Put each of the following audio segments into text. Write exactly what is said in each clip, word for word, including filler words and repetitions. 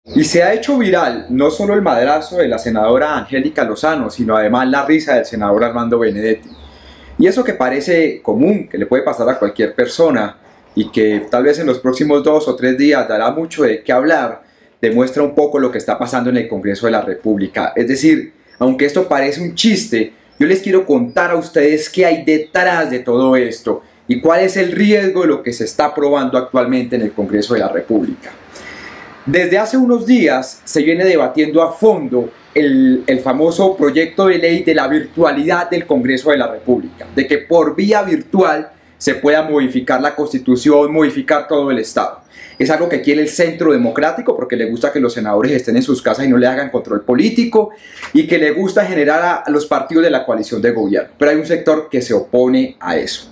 Y se ha hecho viral no solo el madrazo de la senadora Angélica Lozano, sino además la risa del senador Armando Benedetti. Y eso que parece común, que le puede pasar a cualquier persona y que tal vez en los próximos dos o tres días dará mucho de qué hablar, demuestra un poco lo que está pasando en el Congreso de la República. Es decir, aunque esto parece un chiste, yo les quiero contar a ustedes qué hay detrás de todo esto y cuál es el riesgo de lo que se está aprobando actualmente en el Congreso de la República. Desde hace unos días se viene debatiendo a fondo el, el famoso proyecto de ley de la virtualidad del Congreso de la República, de que por vía virtual se pueda modificar la Constitución, modificar todo el Estado. Es algo que quiere el Centro Democrático porque le gusta que los senadores estén en sus casas y no le hagan control político, y que le gusta generar a, a los partidos de la coalición de gobierno. Pero hay un sector que se opone a eso.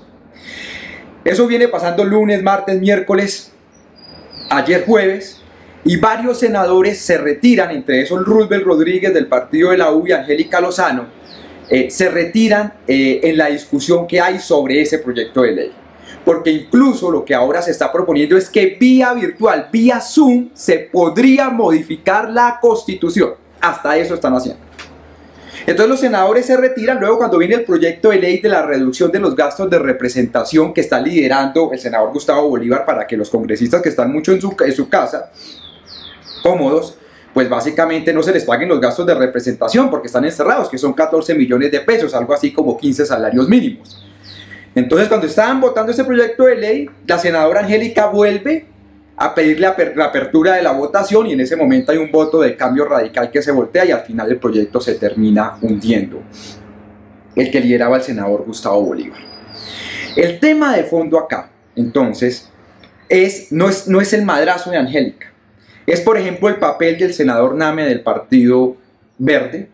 Eso viene pasando lunes, martes, miércoles, ayer jueves, y varios senadores se retiran, entre esos Roosevelt Rodríguez del partido de la U y Angélica Lozano, eh, se retiran eh, en la discusión que hay sobre ese proyecto de ley. Porque incluso lo que ahora se está proponiendo es que vía virtual, vía Zoom, se podría modificar la Constitución. Hasta eso están haciendo. Entonces los senadores se retiran. Luego, cuando viene el proyecto de ley de la reducción de los gastos de representación que está liderando el senador Gustavo Bolívar para que los congresistas que están mucho en su, en su casa, cómodos, pues básicamente no se les paguen los gastos de representación porque están encerrados, que son catorce millones de pesos, algo así como quince salarios mínimos. Entonces, cuando estaban votando este proyecto de ley, la senadora Angélica vuelve a pedirle la apertura de la votación, y en ese momento hay un voto de cambio radical que se voltea y al final el proyecto se termina hundiendo, el que lideraba el senador Gustavo Bolívar. El tema de fondo acá, entonces, es, no, es, no es el madrazo de Angélica, es por ejemplo el papel del senador Name del Partido Verde,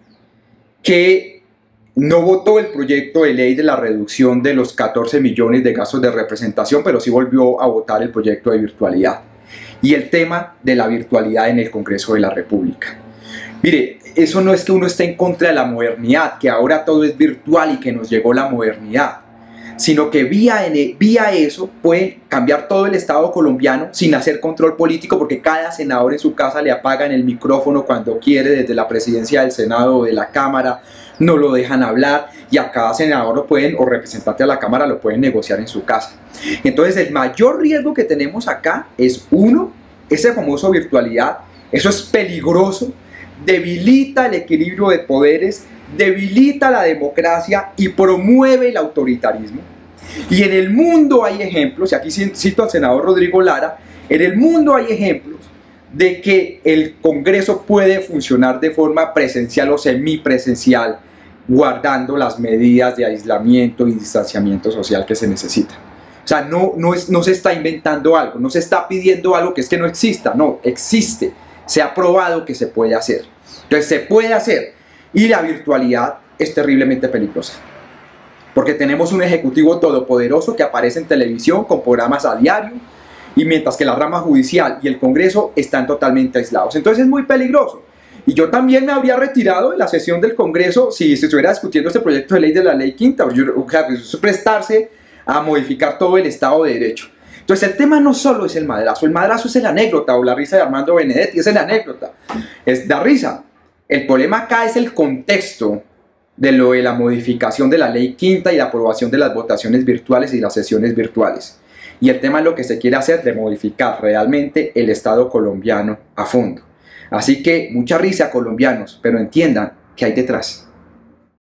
que no votó el proyecto de ley de la reducción de los catorce millones de gastos de representación, pero sí volvió a votar el proyecto de virtualidad. Y el tema de la virtualidad en el Congreso de la República. Mire, eso no es que uno esté en contra de la modernidad, que ahora todo es virtual y que nos llegó la modernidad, sino que vía, vía eso puede cambiar todo el Estado colombiano sin hacer control político, porque cada senador en su casa le apagan el micrófono cuando quiere, desde la presidencia del Senado o de la Cámara, no lo dejan hablar, y a cada senador lo pueden, o representante de la Cámara, lo pueden negociar en su casa. Entonces el mayor riesgo que tenemos acá es, uno, esa famosa virtualidad. Eso es peligroso, debilita el equilibrio de poderes, debilita la democracia y promueve el autoritarismo. Y en el mundo hay ejemplos, y aquí cito al senador Rodrigo Lara, en el mundo hay ejemplos de que el Congreso puede funcionar de forma presencial o semipresencial, guardando las medidas de aislamiento y distanciamiento social que se necesitan. O sea, no, no, es, no se está inventando algo, no se está pidiendo algo que es que no exista, no, existe, se ha probado que se puede hacer. Entonces se puede hacer, y la virtualidad es terriblemente peligrosa, porque tenemos un ejecutivo todopoderoso que aparece en televisión con programas a diario, y mientras que la rama judicial y el Congreso están totalmente aislados. Entonces es muy peligroso. Y yo también me habría retirado de la sesión del Congreso si se estuviera discutiendo este proyecto de ley de la ley quinta, o sea, prestarse a modificar todo el Estado de Derecho. Entonces el tema no solo es el madrazo, el madrazo es la anécdota, o la risa de Armando Benedetti, esa es la anécdota, es la risa. El problema acá es el contexto de lo de la modificación de la ley quinta y la aprobación de las votaciones virtuales y las sesiones virtuales. Y el tema es lo que se quiere hacer, de modificar realmente el Estado colombiano a fondo. Así que mucha risa, colombianos, pero entiendan qué hay detrás.